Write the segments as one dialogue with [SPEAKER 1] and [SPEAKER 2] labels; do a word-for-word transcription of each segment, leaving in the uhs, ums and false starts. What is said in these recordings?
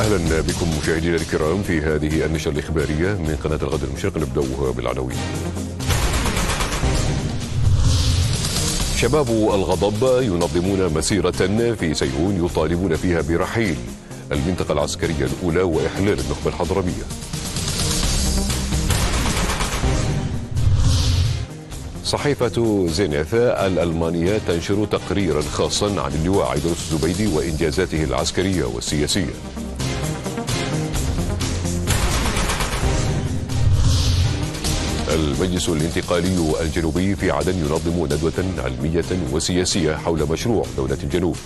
[SPEAKER 1] أهلا بكم مشاهدينا الكرام في هذه النشرة الإخبارية من قناة الغد المشرق. نبدأها بالعناوين. شباب الغضب ينظمون مسيرة في سيئون يطالبون فيها برحيل المنطقة العسكرية الأولى وإحلال النخبة الحضرمية. صحيفة زينيث الألمانية تنشر تقريرا خاصا عن اللواء عيدروس الزبيدي وإنجازاته العسكرية والسياسية. المجلس الانتقالي الجنوبي في عدن ينظم ندوة علمية وسياسية حول مشروع دولة الجنوب.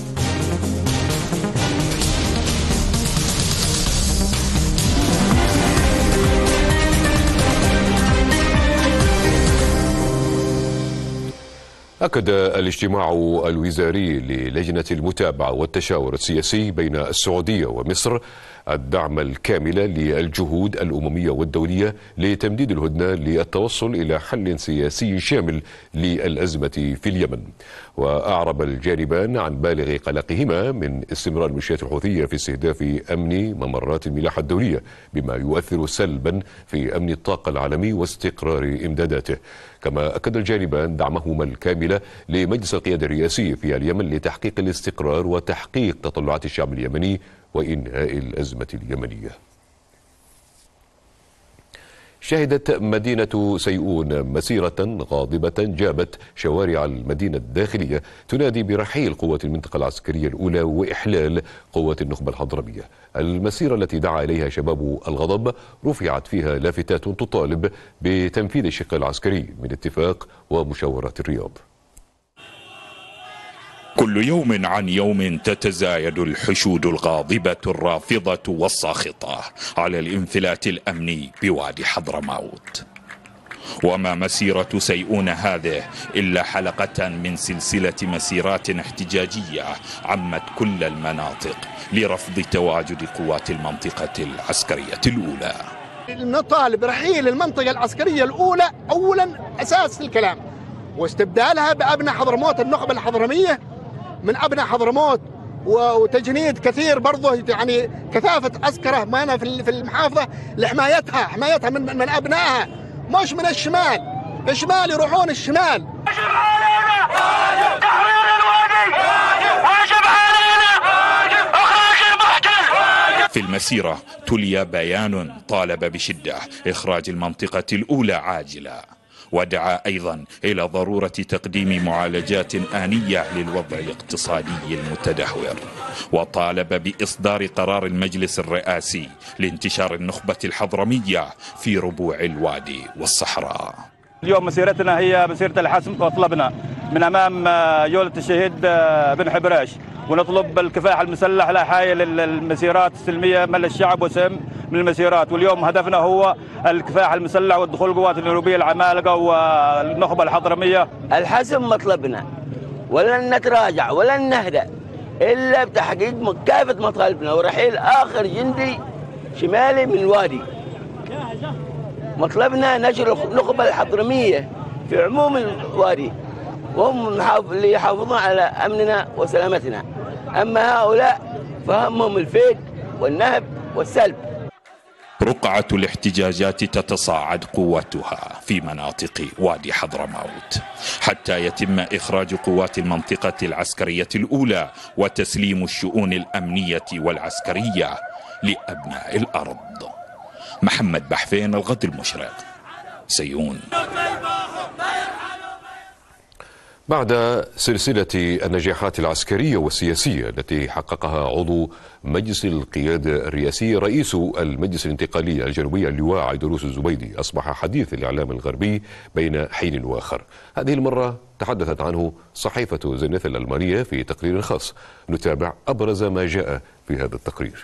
[SPEAKER 1] أكد الاجتماع الوزاري للجنة المتابعة والتشاور السياسي بين السعودية ومصر الدعم الكامل للجهود الأممية والدولية لتمديد الهدنة للتوصل إلى حل سياسي شامل للأزمة في اليمن. وأعرب الجانبان عن بالغ قلقهما من استمرار الميليشيات الحوثية في استهداف أمن ممرات الملاحة الدولية بما يؤثر سلبا في أمن الطاقة العالمي واستقرار إمداداته. كما أكد الجانبان دعمهما الكامل لمجلس القيادة الرئاسي في اليمن لتحقيق الاستقرار وتحقيق تطلعات الشعب اليمني وإنهاء الأزمة اليمنية. شهدت مدينة سيئون مسيرة غاضبة جابت شوارع المدينة الداخلية تنادي برحيل قوات المنطقة العسكرية الأولى وإحلال قوات النخبة الحضرمية. المسيرة التي دعا إليها شباب الغضب رفعت فيها لافتات تطالب بتنفيذ الشق العسكري من اتفاق ومشاورات الرياض.
[SPEAKER 2] كل يوم عن يوم تتزايد الحشود الغاضبة الرافضة والساخطة على الانفلات الأمني بوادي حضرموت. وما مسيرة سيئون هذه إلا حلقة من سلسلة مسيرات احتجاجية عمت كل المناطق لرفض تواجد قوات المنطقة العسكرية الأولى.
[SPEAKER 3] نطالب برحيل المنطقة العسكرية الأولى أولا أساس الكلام، واستبدالها بأبناء حضرموت النخبة الحضرمية من أبناء حضرموت، وتجنيد كثير برضه يعني كثافة عسكرة معنا في المحافظة لحمايتها حمايتها من من أبنائها مش من الشمال. الشمال يروحون الشمال. واجب علينا تحرير الوادي، واجب علينا إخراج المحتل.
[SPEAKER 2] في المسيرة تلي بيان طالب بشدة إخراج المنطقة الأولى عاجلا، ودعا أيضا إلى ضرورة تقديم معالجات آنية للوضع الاقتصادي المتدهور، وطالب بإصدار قرار المجلس الرئاسي لانتشار النخبة الحضرمية في ربوع الوادي والصحراء.
[SPEAKER 4] اليوم مسيرتنا هي مسيرة الحسم، وطلبنا من أمام جولة الشهيد بن حبريش ونطلب الكفاح المسلح لا حايل للمسيرات السلمية من الشعب وسهم من المسيرات. واليوم هدفنا هو الكفاح المسلح والدخول القوات الجنوبية العمالقة والنخبة الحضرمية.
[SPEAKER 5] الحسم مطلبنا، ولن نتراجع ولن نهدأ إلا بتحقيق كافة مطالبنا ورحيل آخر جندي شمالي من الوادي. مطلبنا نشر النخبة الحضرمية في عموم الوادي، وهم اللي يحافظون على أمننا وسلامتنا. أما هؤلاء فهمهم الفيد والنهب والسلب.
[SPEAKER 2] رقعة الاحتجاجات تتصاعد قوتها في مناطق وادي حضرموت حتى يتم إخراج قوات المنطقة العسكرية الأولى وتسليم الشؤون الأمنية والعسكرية لأبناء الأرض. محمد بحفين، الغد المشرق، سيئون.
[SPEAKER 1] بعد سلسلة النجاحات العسكرية والسياسية التي حققها عضو مجلس القيادة الرئاسي رئيس المجلس الانتقالي الجنوبي اللواء عيدروس الزبيدي أصبح حديث الإعلام الغربي بين حين وآخر. هذه المرة تحدثت عنه صحيفة زينيث الألمانية في تقرير خاص. نتابع أبرز ما جاء في هذا التقرير.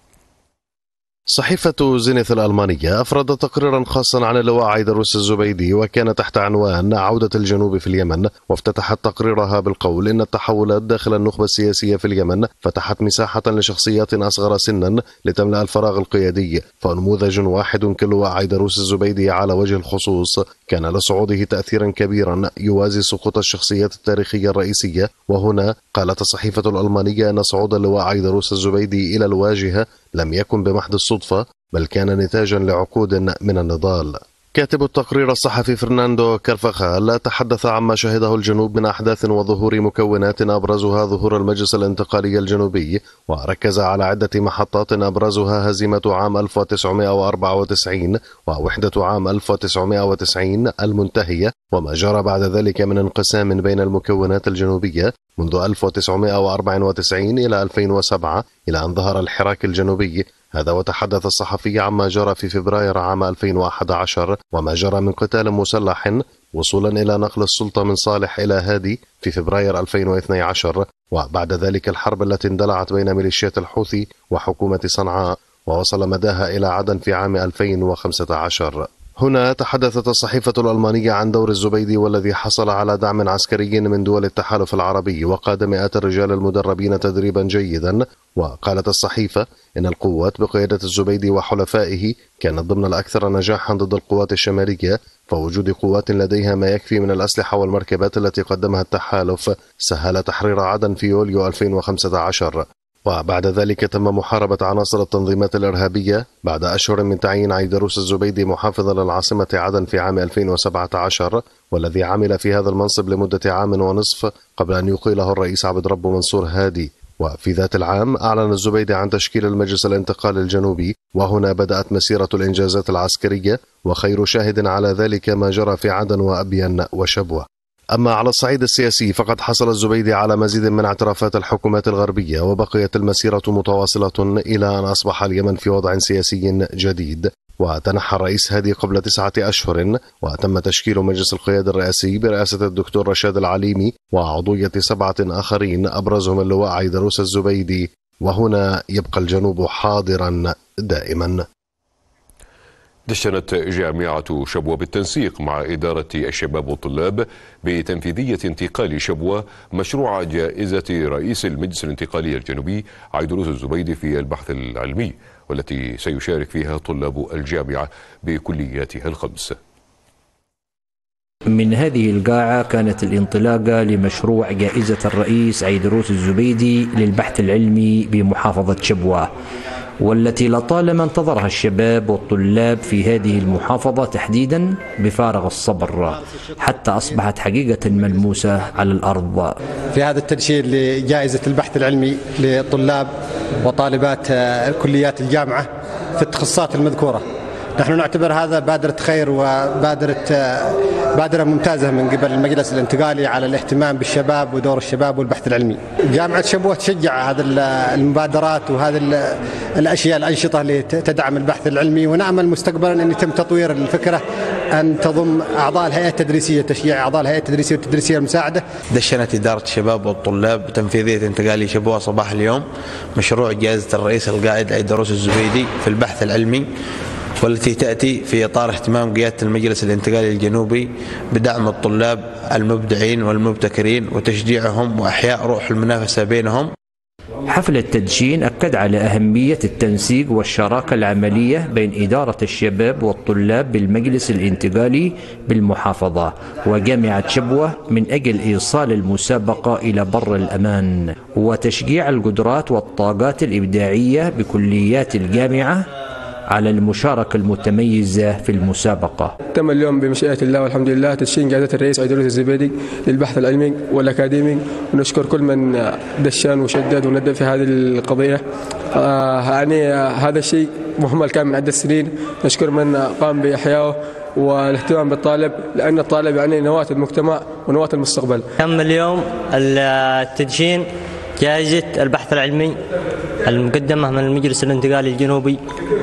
[SPEAKER 6] صحيفة زينيث الألمانية أفردت تقريرا خاصا عن اللواء عيدروس الزبيدي، وكان تحت عنوان عودة الجنوب في اليمن، وافتتحت تقريرها بالقول إن التحولات داخل النخبة السياسية في اليمن فتحت مساحة لشخصيات أصغر سنا لتملأ الفراغ القيادي، فنموذج واحد كاللواء عيدروس الزبيدي على وجه الخصوص كان لصعوده تأثيرا كبيرا يوازي سقوط الشخصيات التاريخية الرئيسية. وهنا قالت الصحيفة الألمانية أن صعود اللواء عيدروس الزبيدي إلى الواجهة لم يكن بمحض الصدفة، بل كان نتاجا لعقود من النضال. كاتب التقرير الصحفي فرناندو كارفاخال تحدث عما شهده الجنوب من أحداث وظهور مكونات أبرزها ظهور المجلس الانتقالي الجنوبي، وركز على عدة محطات أبرزها هزيمة عام ألف وتسعمائة وأربعة وتسعين ووحدة عام ألف وتسعمائة وتسعين المنتهية، وما جرى بعد ذلك من انقسام بين المكونات الجنوبية منذ ألف وتسعمائة وأربعة وتسعين إلى ألفين وسبعة إلى أن ظهر الحراك الجنوبي. هذا وتحدث الصحفي عما جرى في فبراير عام ألفين وأحد عشر وما جرى من قتال مسلح وصولا إلى نقل السلطة من صالح إلى هادي في فبراير ألفين واثني عشر، وبعد ذلك الحرب التي اندلعت بين ميليشيات الحوثي وحكومة صنعاء ووصل مداها إلى عدن في عام ألفين وخمسة عشر. هنا تحدثت الصحيفة الألمانية عن دور الزبيدي والذي حصل على دعم عسكري من دول التحالف العربي وقاد مئات الرجال المدربين تدريبا جيدا. وقالت الصحيفة إن القوات بقيادة الزبيدي وحلفائه كانت ضمن الأكثر نجاحا ضد القوات الشمالية، فوجود قوات لديها ما يكفي من الأسلحة والمركبات التي قدمها التحالف سهل تحرير عدن في يوليو ألفين وخمسة عشر. وبعد ذلك تم محاربة عناصر التنظيمات الإرهابية بعد أشهر من تعيين عيدروس الزبيدي محافظا للعاصمة عدن في عام ألفين وسبعة عشر، والذي عمل في هذا المنصب لمدة عام ونصف قبل أن يقيله الرئيس عبد ربه منصور هادي. وفي ذات العام أعلن الزبيدي عن تشكيل المجلس الانتقالي الجنوبي، وهنا بدأت مسيرة الإنجازات العسكرية، وخير شاهد على ذلك ما جرى في عدن وأبين وشبوة. أما على الصعيد السياسي فقد حصل الزبيدي على مزيد من اعترافات الحكومات الغربية، وبقيت المسيرة متواصلة إلى أن أصبح اليمن في وضع سياسي جديد، وتنحى الرئيس هادي قبل تسعة أشهر، وتم تشكيل مجلس القيادة الرئاسي برئاسة الدكتور رشاد العليمي وعضوية سبعة آخرين أبرزهم اللواء عيدروس الزبيدي. وهنا يبقى الجنوب حاضرا دائما.
[SPEAKER 1] دشنت جامعة شبوة بالتنسيق مع إدارة الشباب والطلاب بتنفيذية انتقال شبوة مشروع جائزة رئيس المجلس الانتقالي الجنوبي عيدروس الزبيدي في البحث العلمي، والتي سيشارك فيها طلاب الجامعة بكلياتها الخمس.
[SPEAKER 7] من هذه القاعة كانت الانطلاقة لمشروع جائزة الرئيس عيدروس الزبيدي للبحث العلمي بمحافظة شبوة، والتي لطالما انتظرها الشباب والطلاب في هذه المحافظة تحديدا بفارغ الصبر، حتى أصبحت حقيقة ملموسة على الأرض.
[SPEAKER 8] في هذا التنشير لجائزة البحث العلمي لطلاب وطالبات كليات الجامعة في التخصصات المذكورة، نحن نعتبر هذا بادرة خير وبادرة بادرة ممتازة من قبل المجلس الانتقالي على الاهتمام بالشباب ودور الشباب والبحث العلمي. جامعة شبوة تشجع هذه المبادرات وهذه الأشياء الأنشطة اللي تدعم البحث العلمي، ونأمل مستقبلا أن يتم تطوير الفكرة أن تضم أعضاء الهيئة التدريسية، تشجيع أعضاء الهيئة التدريسية والتدريسية المساعدة.
[SPEAKER 9] دشنت إدارة الشباب والطلاب بتنفيذية انتقالي شبوة صباح اليوم مشروع جائزة الرئيس القائد عيدروس الزبيدي في البحث العلمي، والتي تأتي في إطار اهتمام قيادة المجلس الانتقالي الجنوبي بدعم الطلاب المبدعين والمبتكرين وتشجيعهم وإحياء روح المنافسة بينهم.
[SPEAKER 7] حفل التدشين أكد على أهمية التنسيق والشراكة العملية بين إدارة الشباب والطلاب بالمجلس الانتقالي بالمحافظة وجامعة شبوة من أجل إيصال المسابقة إلى بر الأمان وتشجيع القدرات والطاقات الإبداعية بكليات الجامعة على المشاركة المتميزة في المسابقة.
[SPEAKER 10] تم اليوم بمشيئة الله والحمد لله تدشين جائزة الرئيس عيدروس الزبيدي للبحث العلمي والأكاديمي، ونشكر كل من دشن وشدد وندب في هذه القضية. آه يعني آه هذا الشيء مهمل كان من عدة سنين، نشكر من قام بإحيائه والاهتمام بالطالب، لأن الطالب يعني نواة المجتمع ونواة المستقبل.
[SPEAKER 11] تم اليوم التدشين جائزة البحث العلمي المقدمة من المجلس الانتقالي الجنوبي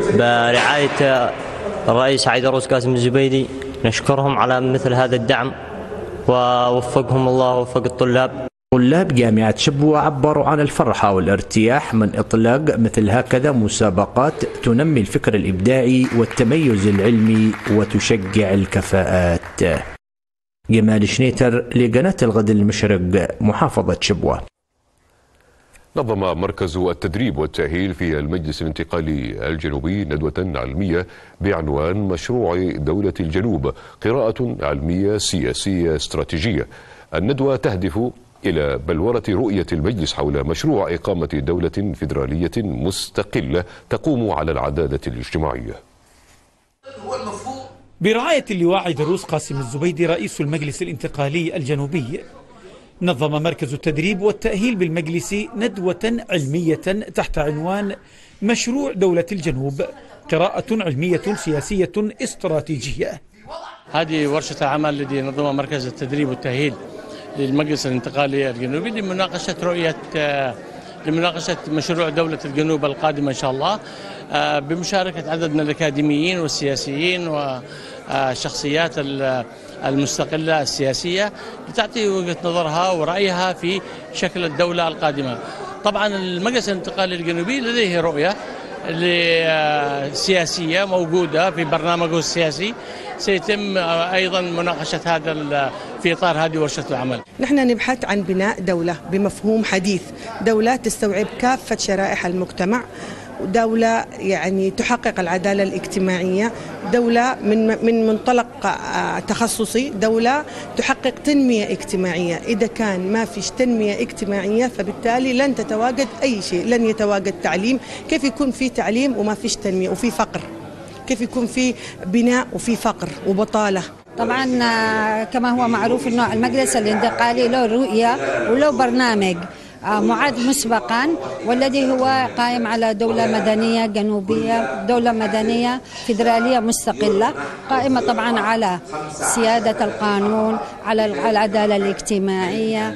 [SPEAKER 11] برعاية الرئيس عيدروس قاسم الزبيدي، نشكرهم على مثل هذا الدعم ووفقهم الله ووفق الطلاب.
[SPEAKER 7] طلاب جامعة شبوة عبروا عن الفرحة والارتياح من إطلاق مثل هكذا مسابقات تنمي الفكر الإبداعي والتميز العلمي وتشجع الكفاءات. جمال شنيتر لقناة الغد المشرق، محافظة شبوة.
[SPEAKER 1] نظم مركز التدريب والتأهيل في المجلس الانتقالي الجنوبي ندوة علمية بعنوان مشروع دولة الجنوب، قراءة علمية سياسية استراتيجية. الندوة تهدف إلى بلورة رؤية المجلس حول مشروع إقامة دولة فيدرالية مستقلة تقوم على العدالة الاجتماعية.
[SPEAKER 12] برعاية اللواء عيدروس قاسم الزبيدي رئيس المجلس الانتقالي الجنوبي، نظم مركز التدريب والتأهيل بالمجلس ندوة علمية تحت عنوان مشروع دولة الجنوب، قراءة علمية سياسية استراتيجية.
[SPEAKER 13] هذه ورشة العمل التي نظمها مركز التدريب والتأهيل للمجلس الانتقالي الجنوبي لمناقشة رؤية لمناقشة مشروع دولة الجنوب القادمة إن شاء الله، بمشاركة عدد من الأكاديميين والسياسيين والشخصيات المستقلة السياسية لتعطي وجهة نظرها ورأيها في شكل الدولة القادمة. طبعا المجلس الانتقالي الجنوبي لديه رؤية سياسية موجودة في برنامجه السياسي، سيتم أيضا مناقشة هذا في إطار هذه ورشة العمل.
[SPEAKER 14] نحن نبحث عن بناء دولة بمفهوم حديث، دولة تستوعب كافة شرائح المجتمع، دولة يعني تحقق العدالة الاجتماعية، دولة من من منطلق تخصصي، دولة تحقق تنمية اجتماعية. إذا كان ما فيش تنمية اجتماعية فبالتالي لن تتواجد أي شيء، لن يتواجد تعليم. كيف يكون في تعليم وما فيش تنمية وفي فقر؟ كيف يكون في بناء وفي فقر وبطالة؟
[SPEAKER 15] طبعا كما هو معروف انه المجلس الانتقالي له رؤية وله برنامج معد مسبقا، والذي هو قائم على دولة مدنية جنوبية، دولة مدنية فيدرالية مستقلة، قائمة طبعا على سيادة القانون، على العدالة الاجتماعية،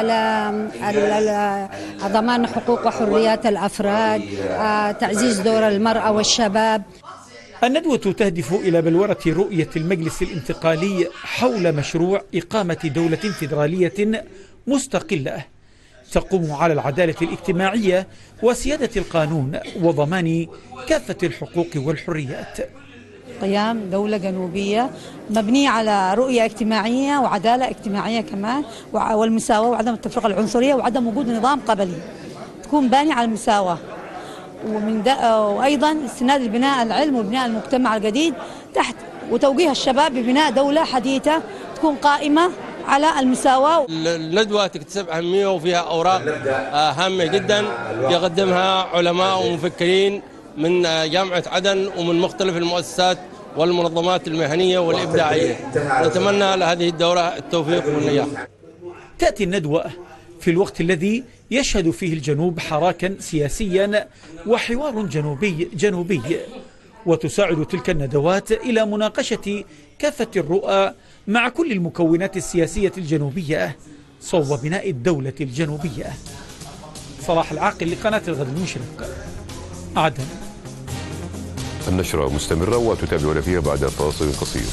[SPEAKER 15] على ضمان حقوق وحريات الأفراد، تعزيز دور المرأة والشباب.
[SPEAKER 12] الندوة تهدف إلى بلورة رؤية المجلس الانتقالي حول مشروع إقامة دولة فيدرالية مستقلة تقوم على العدالة الاجتماعية وسيادة القانون وضمان كافة الحقوق والحريات.
[SPEAKER 16] قيام دولة جنوبية مبنية على رؤية اجتماعية وعدالة اجتماعية كمان، والمساواة وعدم التفرقة العنصرية وعدم وجود نظام قبلي، تكون باني على المساواة، ومن وأيضا استناد البناء العلم وبناء المجتمع الجديد تحت وتوجيه الشباب ببناء دولة حديثة تكون قائمة على المساواة.
[SPEAKER 13] الندوة تكتسب أهمية وفيها أوراق هامة جدا يقدمها علماء ومفكرين من جامعة عدن ومن مختلف المؤسسات والمنظمات المهنية والإبداعية. نتمنى لهذه الدورة التوفيق والنجاح.
[SPEAKER 12] تأتي الندوة في الوقت الذي يشهد فيه الجنوب حراكا سياسيا وحوار جنوبي جنوبي، وتساعد تلك الندوات إلى مناقشة كافة الرؤى مع كل المكونات السياسية الجنوبية صوب بناء الدولة الجنوبية. صلاح العاقل لقناة الغد المشرق، عدن.
[SPEAKER 1] النشرة مستمرة وتتابعون فيها بعد فاصل قصير.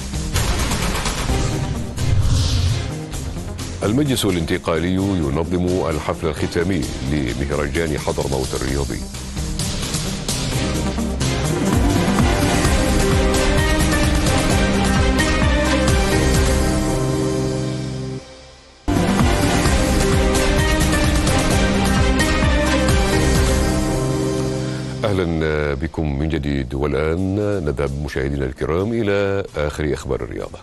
[SPEAKER 1] المجلس الانتقالي ينظم الحفل الختامي لمهرجان حضرموت الرياضي. أهلا بكم من جديد، والآن نذهب مشاهدينا الكرام إلى آخر أخبار الرياضة.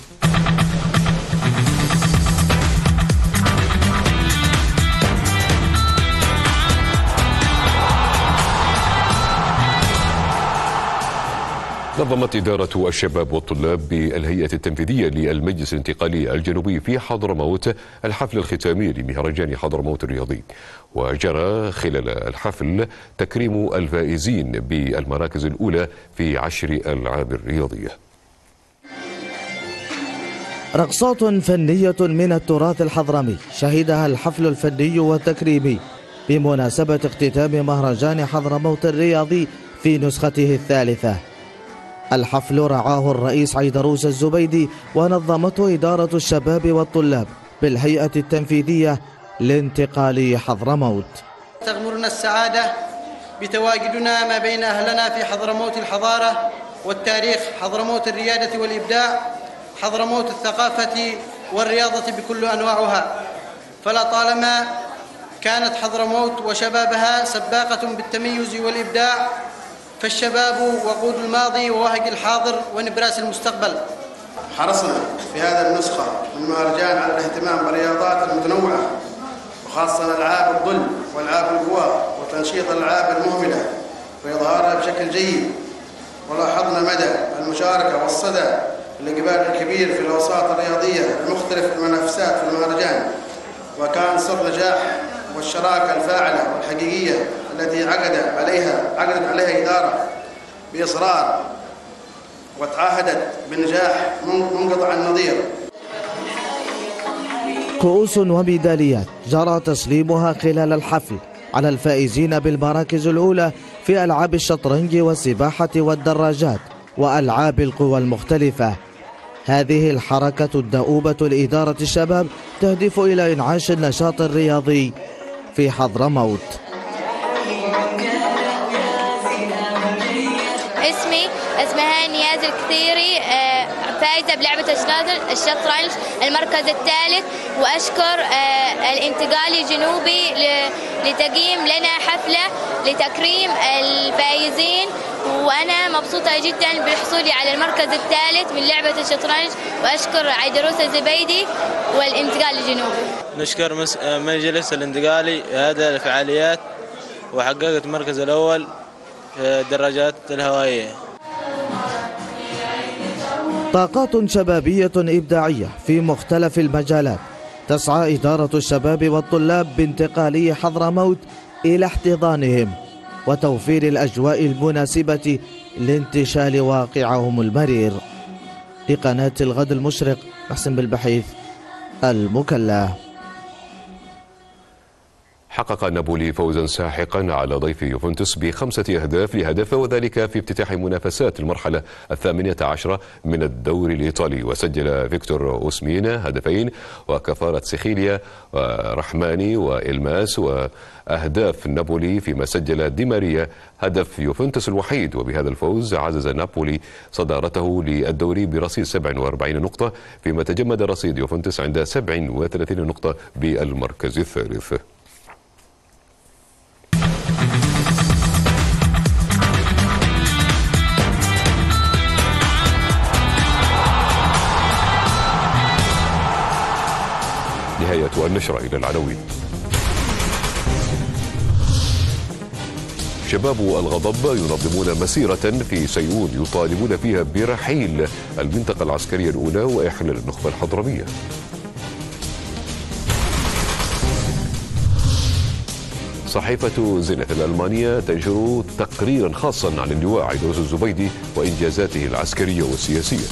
[SPEAKER 1] نظمت إدارة الشباب والطلاب بالهيئة التنفيذية للمجلس الانتقالي الجنوبي في حضرموت الحفل الختامي لمهرجان حضرموت الرياضي، وجرى خلال الحفل تكريم الفائزين بالمراكز الأولى في عشر الألعاب الرياضية.
[SPEAKER 17] رقصات فنية من التراث الحضرمي شهدها الحفل الفني والتكريمي بمناسبة اختتام مهرجان حضرموت الرياضي في نسخته الثالثة. الحفل رعاه الرئيس عيدروس الزبيدي ونظمته إدارة الشباب والطلاب بالهيئة التنفيذية لانتقالي حضرموت.
[SPEAKER 18] تغمرنا السعادة بتواجدنا ما بين أهلنا في حضرموت الحضارة والتاريخ، حضرموت الريادة والإبداع، حضرموت الثقافة والرياضة بكل أنواعها. فلطالما كانت حضرموت وشبابها سباقة بالتميز والإبداع، فالشباب وقود الماضي ووهج الحاضر ونبراس المستقبل. حرصنا في هذه النسخة من المهرجان على الاهتمام بالرياضات المتنوعة وخاصة ألعاب الظل وألعاب القوى وتنشيط الألعاب المهملة وإظهارها بشكل جيد. ولاحظنا مدى المشاركة والصدى الإقبال الكبير في الأوساط الرياضية بمختلف المنافسات في المهرجان، وكان سر نجاح والشراكة الفاعلة والحقيقية التي عقد عليها عقدت عليها إدارة بإصرار وتعهدت بالنجاح منقطع النظير.
[SPEAKER 17] كؤوس وميداليات جرى تسليمها خلال الحفل على الفائزين بالمراكز الأولى في ألعاب الشطرنج والسباحة والدراجات وألعاب القوى المختلفة. هذه الحركة الدؤوبة لإدارة الشباب تهدف إلى إنعاش النشاط الرياضي في حضرموت.
[SPEAKER 19] اسمي اسمها نياز الكثيري، فائزة بلعبة الشطرنج المركز الثالث، وأشكر الانتقالي الجنوبي لتقييم لنا حفلة لتكريم الفائزين، وأنا مبسوطة جدا بحصولي على المركز الثالث من لعبة الشطرنج، وأشكر عيدروس الزبيدي والانتقالي الجنوبي.
[SPEAKER 20] نشكر مجلس الانتقالي هذا الفعاليات، وحققت المركز الأول في الدراجات الهوائية.
[SPEAKER 17] طاقات شبابية إبداعية في مختلف المجالات تسعى إدارة الشباب والطلاب بانتقالي حضرموت إلى احتضانهم وتوفير الأجواء المناسبة لانتشال واقعهم المرير. لقناة الغد المشرق، محسن بالبحيث، المكلا.
[SPEAKER 1] حقق نابولي فوزا ساحقا على ضيف يوفنتوس بخمسة أهداف لهدف، وذلك في افتتاح منافسات المرحلة الثامنة عشرة من الدوري الإيطالي. وسجل فيكتور أوسمين هدفين، وكفارة سيخيليا ورحماني وإلماس وأهداف نابولي، فيما سجل دي ماريا هدف يوفنتوس الوحيد. وبهذا الفوز عزز نابولي صدارته للدوري برصيد سبع وأربعين نقطة، فيما تجمد رصيد يوفنتوس عند سبع وثلاثين نقطة بالمركز الثالث. نهاية النشرة، إلى العناوين. شباب الغضب ينظمون مسيرة في سيئون يطالبون فيها برحيل المنطقة العسكرية الأولى وإحلال النخبة الحضرمية. صحيفة زينة الألمانية تنشر تقريرا خاصا عن اللواء عيدروس الزبيدي وإنجازاته العسكرية والسياسية.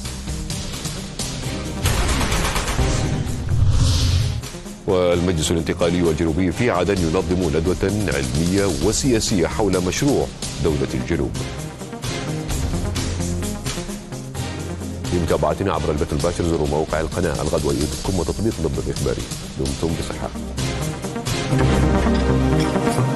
[SPEAKER 1] والمجلس الانتقالي والجنوبي في عدن ينظم ندوة علمية وسياسية حول مشروع دولة الجنوب. لمتابعتنا عبر البث الباشر زوروا موقع القناة الغد ويدكم وتطبيق ضد الإخباري. دمتم بصحة.